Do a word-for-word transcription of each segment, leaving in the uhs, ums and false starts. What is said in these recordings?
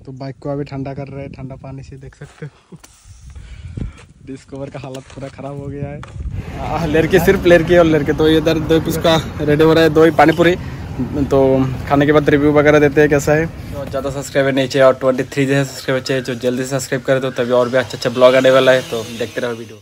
तो बाइक को अभी ठंडा कर रहे हैं, ठंडा पानी से देख सकते हो। डिस्कवर का हालत पूरा खराब हो गया है। लड़के सिर्फ लड़के और लड़के तो इधर दो पीस का रेडी हो रहा है, दो ही पानी पूरी। तो खाने के बाद रिव्यू वगैरह देते हैं कैसा है। तो ज़्यादा सब्सक्राइबर नहीं चाहिए और ट्वेंटी थ्री जैसे सब्सक्राइबर चाहिए, जो जल्दी से सब्सक्राइब करे तो तभी और भी अच्छा अच्छा ब्लॉग आने वाला है। तो देखते रहो video.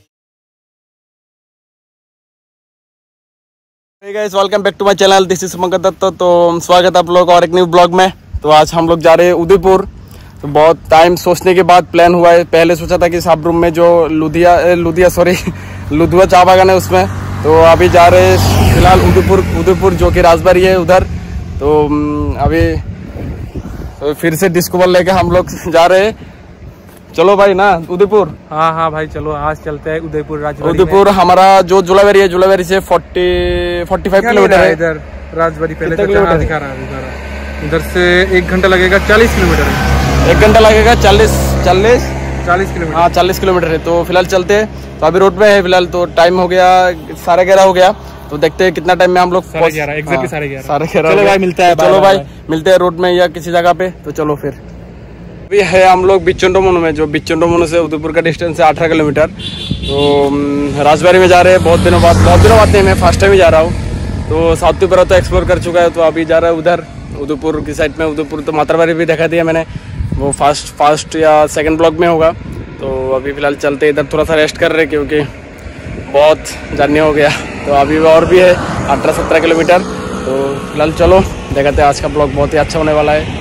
Hey guys, welcome back to my channel, this is Sumankar Dutt. तो स्वागत है आप लोग और एक न्यू ब्लॉग में। तो आज हम लोग जा रहे हैं उदयपुर। तो बहुत टाइम सोचने के बाद प्लान हुआ है। पहले सोचा था कि साबरूम में जो लुधिया लुधिया सॉरी लुधुआ चाय बागान है उसमें, तो अभी जा रहे हैं फिलहाल उदयपुर उदयपुर जो कि राजबाड़ी है उधर। तो अभी तो फिर से डिस्कवर लेके हम लोग जा रहे हैं। चलो भाई ना उदयपुर। हाँ हाँ भाई चलो, आज चलते हैं उदयपुर राजबाड़ी। उदयपुर हमारा जो जुलावेरी है, जुलावेरी से फोर्टी फोर्टी फाइव किलोमीटर है इधर राजबाड़ी। पहले तो दिखा रहा दिखा रहा इधर से एक घंटा लगेगा, चालीस किलोमीटर है। एक घंटा लगेगा, चालीस चालीस चालीस किलोमीटर हाँ चालीस किलोमीटर है। तो फिलहाल चलते हैं। तो अभी रोड पे है फिलहाल। तो टाइम हो गया साढ़े ग्यारह हो गया। तो देखते हैं कितना टाइम में हम लोग साढ़े ग्यारह एग्जैक्टली साढ़े ग्यारह साढ़े ग्यारह चलो भाई मिलता है। चलो भाई मिलते हैं रोड में या किसी जगह पे। तो चलो फिर। अभी है हम लोग बिचुंडोमोनो में, जो बिचुंडोमोनो से उदयपुर का डिस्टेंस है अठारह किलोमीटर। तो राजबाड़ी में जा रहे हैं बहुत दिनों बाद बहुत दिनों बाद नहीं, मैं फर्स्ट टाइम ही जा रहा हूँ। तो साउथ त्रिपुरा तो एक्सप्लोर कर चुका है, तो अभी जा रहा है उधर उदयपुर की साइड में। उदयपुर तो मातरबाड़ी भी दिखा दिया मैंने, वो फास्ट फास्ट या सेकंड ब्लॉक में होगा। तो अभी फ़िलहाल चलते इधर, थोड़ा सा रेस्ट कर रहे क्योंकि बहुत जर्नी हो गया। तो अभी और भी है अठारह सत्रह किलोमीटर। तो फिलहाल चलो देखते हैं, आज का ब्लॉग बहुत ही अच्छा होने वाला है।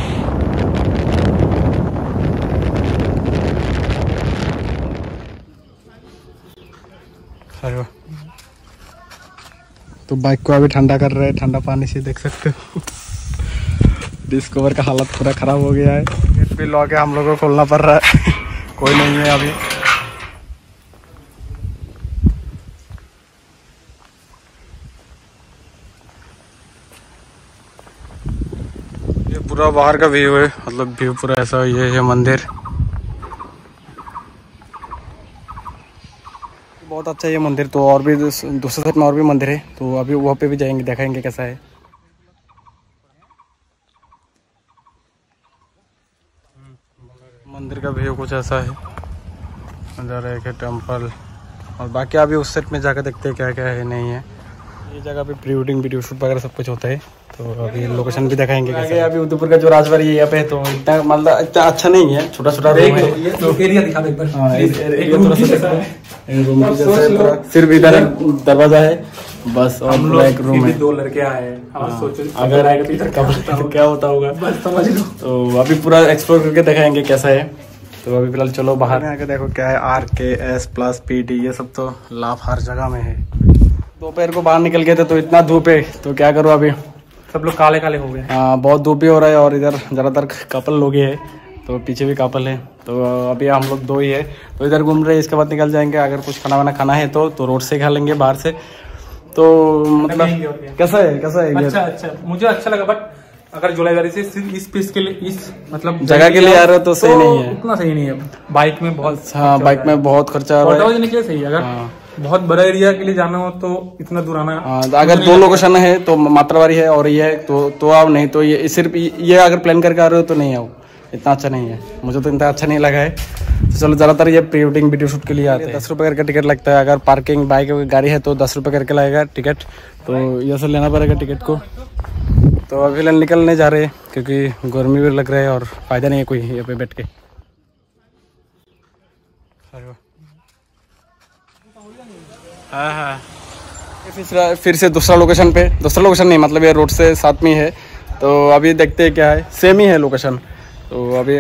तो बाइक को अभी ठंडा कर रहे हैं, ठंडा पानी से देख सकते हो। डिस्कवर का हालत पूरा ख़राब हो गया है। गेट भी लॉक है, हम लोगों को खोलना पड़ रहा है। कोई नहीं है अभी। ये पूरा बाहर का व्यू है, मतलब व्यू पूरा ऐसा। ये है मंदिर, बहुत अच्छा है ये मंदिर। तो और भी दूसरे साइड में और भी मंदिर है, तो अभी वहाँ पे भी जाएंगे, दिखाएंगे कैसा है। मंदिर का व्यू कुछ ऐसा है। अंदर एक है टेम्पल, और बाकी अभी उस साइड में जाकर देखते हैं क्या क्या है नहीं है। ये जगह पे प्री वेडिंग वीडियो शूट वगैरह सब कुछ होता है। तो अभी लोकेशन भी दिखाएंगे कैसे। अभी उदयपुर का जो राजबाड़ी है यहाँ पे, तो इतना मतलब इतना अच्छा नहीं है, छोटा छोटा रूम है। एरिया दिखा दो एक बार। हाँ, एरिया थोड़ा सा रूम की जैसा है पूरा। सिर्फ इधर दरवाजा है बस, और पूरा एक रूम है। दो लड़के आए हैं, अगर आएगा तो क्या होता होगा समझ लो। तो अभी पूरा एक्सप्लोर करके दिखाएंगे कैसा है। तो अभी फिलहाल चलो बाहर आके देखो क्या है। आर के एस प्लस पी डी ये सब तो लाभ हर जगह में है। दोपहर को बाहर निकल गए थे तो इतना धूप है, तो क्या करूँ अभी सब लोग काले काले हो गए। हाँ बहुत धूप भी हो रहा है, और इधर ज़्यादातर कपल लोग ही है, तो पीछे भी कपल है। तो अभी हम लोग दो ही है, तो इधर घूम रहे हैं। इसके बाद निकल जाएंगे। अगर कुछ खाना वाना खाना है तो तो रोड से खा लेंगे बाहर से। तो मतलब कैसा है कैसा है अच्छा अच्छा मुझे अच्छा लगा। बट अगर जुलाईवारी से सिर्फ इस पीस के लिए, इस मतलब जगह के लिए आ रहे हो तो सही नहीं है, उतना सही नहीं है। बाइक में बहुत हाँ बाइक में बहुत खर्चा हो रहा है। के लिए सही है। अगर बहुत बड़ा एरिया के लिए जाना हो तो इतना दूर आना। अगर दो लोकेशन है तो मातरबाड़ी है और ये है, तो तो आओ, नहीं तो ये सिर्फ ये अगर प्लान करके आ रहे हो तो नहीं आओ। इतना अच्छा नहीं है, मुझे तो इतना अच्छा नहीं लगा है। तो चलो ज़्यादातर ये प्री वेडिंग वीडियो शूट के लिए आते हैं। दस रुपये करके टिकट लगता है। अगर पार्किंग बाइक गाड़ी है तो दस रुपये करके लगेगा टिकट। तो ये सब लेना पड़ेगा टिकट को। तो अभी फिलहाल निकलने जा रहे हैं क्योंकि गर्मी भी लग रहा है और फ़ायदा नहीं है कोई यहाँ पे बैठ के। हाँ हाँ फिर फिर से दूसरा लोकेशन पे, दूसरा लोकेशन नहीं मतलब ये रोड से साथ में है। तो अभी देखते हैं क्या है, सेम ही है लोकेशन। तो अभी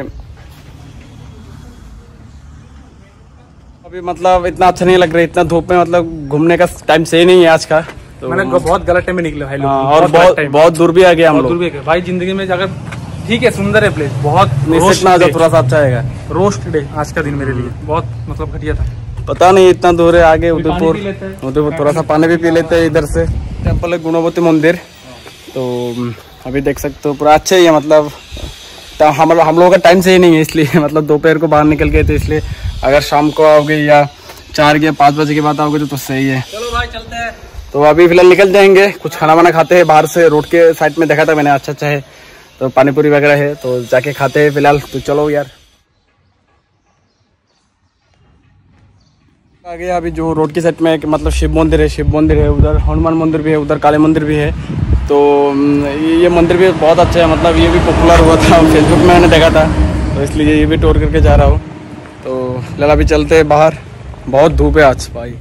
अभी मतलब इतना अच्छा नहीं लग रहा है, इतना धूप में मतलब घूमने का टाइम सही नहीं है आज का। तो मैंने बहुत गलत टाइम में निकले भाई लोग। और बहुत बहुत दूर भी आ गया हम लोग। दूर भी गए भाई। जिंदगी में जाकर ठीक है, सुंदर है प्लेस, बहुत थोड़ा सा अच्छा है। रोस्ट डे आज का दिन मेरे लिए बहुत मतलब घटिया था। पता नहीं इतना दूर है आगे उदयपुर। उदयपुर थोड़ा सा पानी भी पी लेते हैं इधर से। टेम्पल है गुणवती मंदिर। तो अभी देख सकते हो पूरा अच्छा ही है, मतलब हम हम लोगों का टाइम सही नहीं है इसलिए मतलब दोपहर को बाहर निकल गए थे इसलिए। अगर शाम को आओगे या चार या पाँच बजे के बाद आओगे तो, तो सही है। चलो भाई चलते हैं। तो अभी फिलहाल निकल जाएंगे, कुछ खाना वाना खाते हैं बाहर से। रोड के साइड में देखा था मैंने, अच्छा अच्छा है। तो पानी पूरी वगैरह है तो जाके खाते हैं फिलहाल। तो चलो यार आगे अभी जो रोड की साइड में एक मतलब शिव मंदिर है, शिव मंदिर है, उधर हनुमान मंदिर भी है, उधर काली मंदिर भी है। तो ये मंदिर भी बहुत अच्छा है, मतलब ये भी पॉपुलर हुआ था, फेसबुक में मैंने देखा था, तो इसलिए ये भी टूर करके जा रहा हूँ। तो लला भी चलते हैं बाहर, बहुत धूप है आज भाई।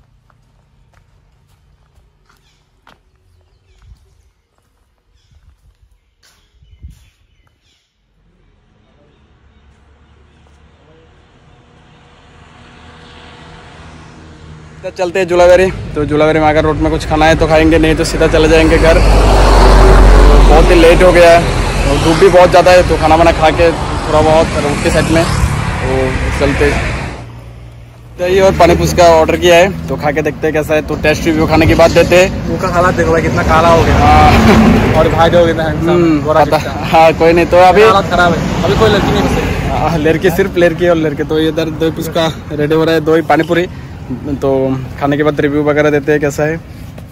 चलते हैं जुलावेरी। तो जुलावेरी में अगर रोड में कुछ खाना है तो खाएंगे, नहीं तो सीधा चले जाएंगे घर। तो बहुत ही लेट हो गया है और धूप भी बहुत ज़्यादा है, तो खाना वाना खा के थोड़ा बहुत रोड के साइड में तो चलते चाहिए। और पानी पूछ का ऑर्डर किया है तो खा के देखते हैं कैसा है। तो टेस्ट रिव्यू खाने की बात देते हैं। मुँह का हालत देखो भाई कितना काला हो गया। हाँ और भाई हो गया। हाँ कोई नहीं, तो अभी हालत खराब है, अभी कोई लड़की नहीं बचे। लड़की सिर्फ लड़की और लड़के। तो इधर दो पूछ का रेडी हो रहा है, दो ही पानी पूरी। तो खाने के बाद रिव्यू वगैरह देते हैं कैसा है।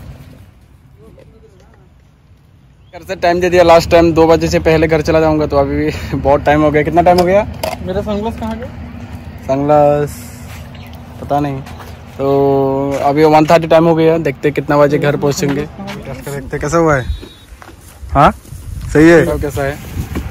घर से टाइम दे दिया लास्ट टाइम, दो बजे से पहले घर चला जाऊंगा। तो अभी भी बहुत टाइम हो गया। कितना टाइम हो गया? मेरा सनग्लास कहाँ गया? सनग्लास पता नहीं। तो अभी वन थर्टी टाइम हो गया, देखते कितना बजे घर पहुंचेंगे। देखते कैसा हुआ है। हाँ सही है। तो कैसा है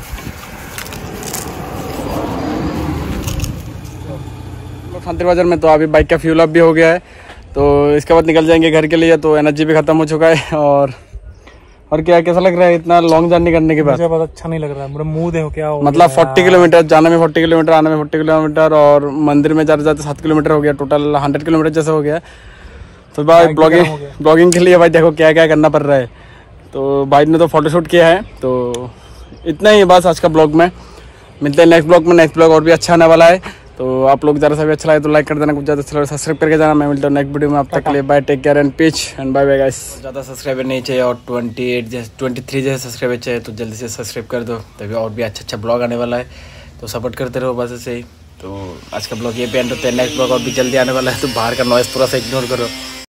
शांति बाजार में। तो अभी बाइक का फ्यूल अप भी हो गया है, तो इसके बाद निकल जाएंगे घर के लिए। तो एनर्जी भी खत्म हो चुका है। और और क्या कैसा लग रहा है इतना लॉन्ग जर्नी करने के बाद? मुझे बहुत अच्छा नहीं लग रहा है, मेरा मुंह देखो क्या हो मतलब फोर्टी किलोमीटर जाने में, फोर्टी किलोमीटर आने में, फोर्टी किलोमीटर और मंदिर में जाते जाते सात किलोमीटर हो गया, टोटल हंड्रेड किलोमीटर जैसा हो गया। तो भाई ब्लॉगिंग ब्लॉगिंग के लिए भाई देखो क्या क्या करना पड़ रहा है। तो भाई ने तो फोटोशूट किया है। तो इतना ही बस आज का ब्लॉग में। मिलते हैं नेक्स्ट ब्लॉग में। नेक्स्ट ब्लॉग और भी अच्छा आने वाला है। तो आप लोग ज़्यादा से भी अच्छा लगे तो लाइक कर देना, कुछ ज़्यादा अच्छा लगे सब्सक्राइब करके जाना। मैं मिलता हूँ नेक्स्ट वीडियो में, अब तक के लिए bye, take care and peace and bye bye guys. ज़्यादा सब्सक्राइबर नहीं चाहिए और ट्वेंटी एट जैसे ट्वेंटी थ्री जैसे सब्सक्राइबर चाहिए, तो जल्दी से सब्सक्राइब कर दो, तभी और भी अच्छा अच्छा ब्लॉग आने वाला है। तो सपोर्ट करते रहो बस ऐसे ही। तो आज का ब्लॉग ये पे एंड होता है, नेक्स्ट ब्लॉग और भी जल्दी आने वाला है। तो बाहर का नॉइज़ थोड़ा सा इग्नोर करो।